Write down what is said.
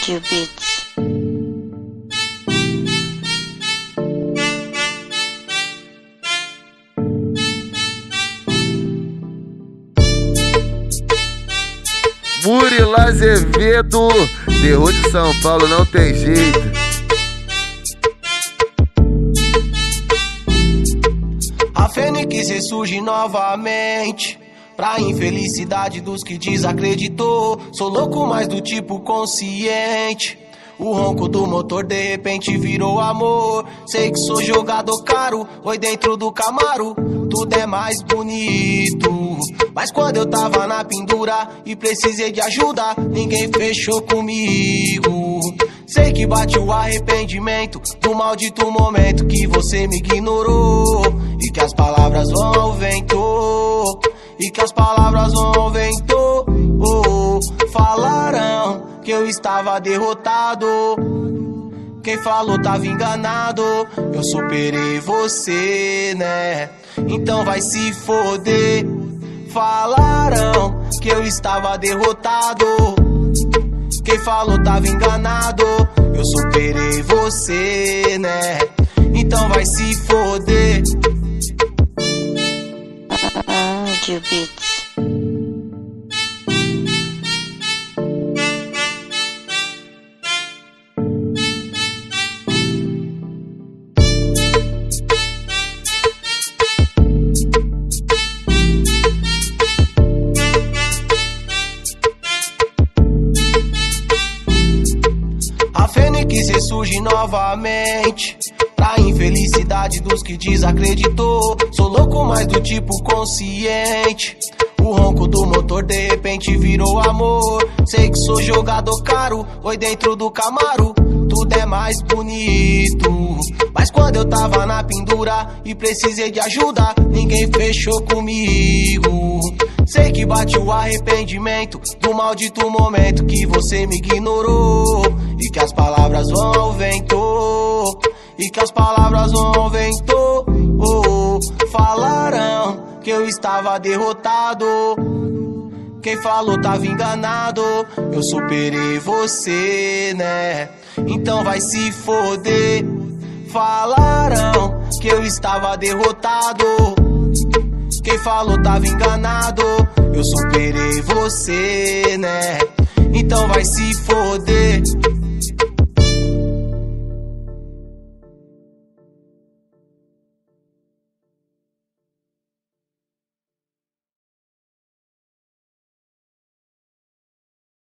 Áudio Beats. Murilo Azevedo, terror de São Paulo, não tem jeito. A Fênix ressurge novamente, pra infelicidade dos que desacreditou. Sou louco, mas do tipo consciente. O ronco do motor de repente virou amor. Sei que sou jogador caro, oi dentro do Camaro. Tudo é mais bonito, mas quando eu tava na pendura e precisei de ajuda, ninguém fechou comigo. Sei que bate o arrependimento do maldito momento que você me ignorou. E que as palavras vão ao vento, e que as palavras vão ao vento. Falarão que eu estava derrotado, quem falou tava enganado. Eu superei você, né? Então vai se foder. Falarão que eu estava derrotado, quem falou tava enganado. Eu superei você, né? Então vai se foder. Áudio Beats. A Fênix ressurge novamente, pra infelicidade dos que desacreditou. Sou louco, mas do tipo consciente. O ronco do motor de repente virou amor. Sei que sou jogador caro, oi dentro do Camaro. Tudo é mais bonito, mas quando eu tava na pendura e precisei de ajuda, ninguém fechou comigo. Sei que bate o arrependimento do maldito momento que você me ignorou. E que as palavras vão ao vento, e que as palavras vão ao vento. Falarão que eu estava derrotado, quem falou tava enganado. Eu superei você, né? Então vai se foder. Falarão que eu estava derrotado, quem falou tava enganado. Eu superei você, né? Então vai se foder.